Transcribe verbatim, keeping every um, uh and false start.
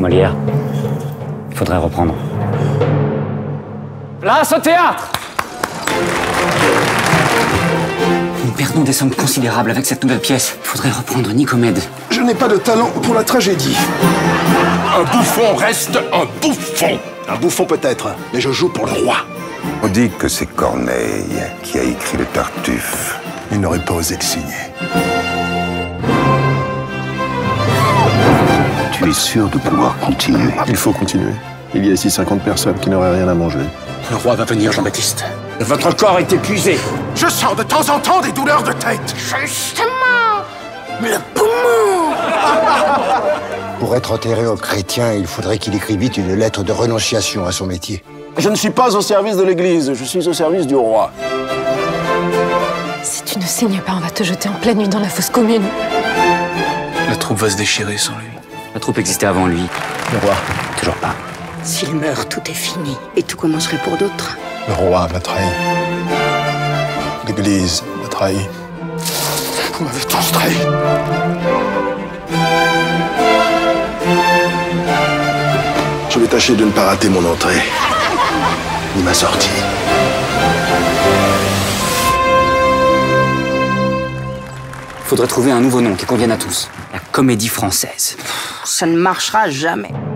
Molière, il faudrait reprendre. Place au théâtre! Nous perdons des sommes considérables avec cette nouvelle pièce. Il faudrait reprendre Nicomède. Je n'ai pas de talent pour la tragédie. Un bouffon reste un bouffon. Un bouffon peut-être, mais je joue pour le roi. On dit que c'est Corneille qui a écrit le Tartuffe. Il n'aurait pas osé le signer. Tu es sûr de pouvoir continuer? Il faut continuer. Il y a ici cinquante personnes qui n'auraient rien à manger. Le roi va venir, Jean-Baptiste. Votre corps est épuisé. Je sens de temps en temps des douleurs de tête. Justement, le poumon. Pour être enterré au chrétien, il faudrait qu'il écrivît une lettre de renonciation à son métier. Je ne suis pas au service de l'Église, je suis au service du roi. Si tu ne signes pas, on va te jeter en pleine nuit dans la fosse commune. La troupe va se déchirer sans lui. La troupe existait avant lui. Le roi. Toujours pas. S'il meurt, tout est fini. Et tout commencerait pour d'autres. Le roi m'a trahi. L'Église m'a trahi. Vous m'avez tous trahi. Je vais tâcher de ne pas rater mon entrée, ni ma sortie. Il faudrait trouver un nouveau nom qui convienne à tous. La Comédie Française. Ça ne marchera jamais.